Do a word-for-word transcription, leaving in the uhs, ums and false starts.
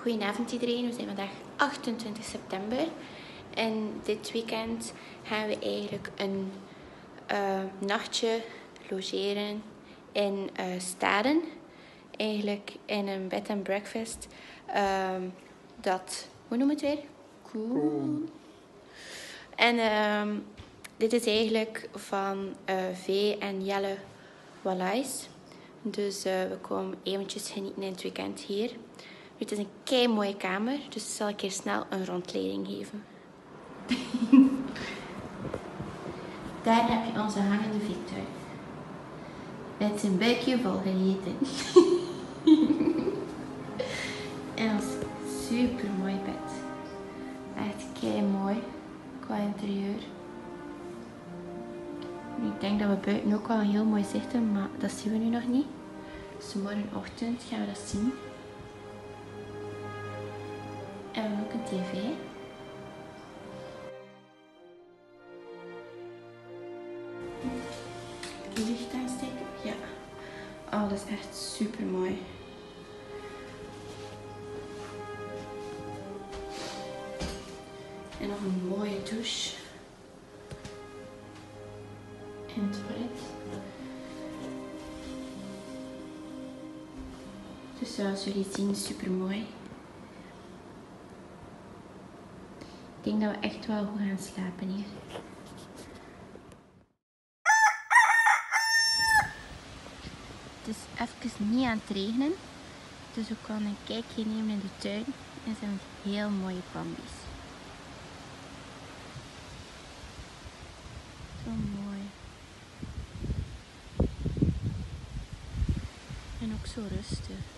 Goedenavond iedereen, we zijn vandaag achtentwintig september en dit weekend gaan we eigenlijk een uh, nachtje logeren in uh, Staden. Eigenlijk in een bed and breakfast uh, dat, hoe noem het weer? Cool. cool. En uh, dit is eigenlijk van uh, V en Jelle Wallace. Dus uh, we komen eventjes genieten in het weekend hier. Het is een kei mooie kamer, dus zal ik hier snel een rondleiding geven. Daar heb je onze hangende vliegtuig. Met zijn buikje vol gegeten. En ons super mooi bed. Echt kei mooi qua interieur. Ik denk dat we buiten ook wel een heel mooi zicht hebben, maar dat zien we nu nog niet. Dus morgenochtend gaan we dat zien. En we hebben ook een tv. Licht aansteken? Ja. Oh, dat is echt super mooi. En nog een mooie douche. En het toilet. Dus zoals jullie zien, super mooi. Ik denk dat we echt wel goed gaan slapen hier. Het is even niet aan het regenen. Dus we kunnen een kijkje nemen in de tuin. En ze hebben heel mooie bambies. Zo mooi. En ook zo rustig.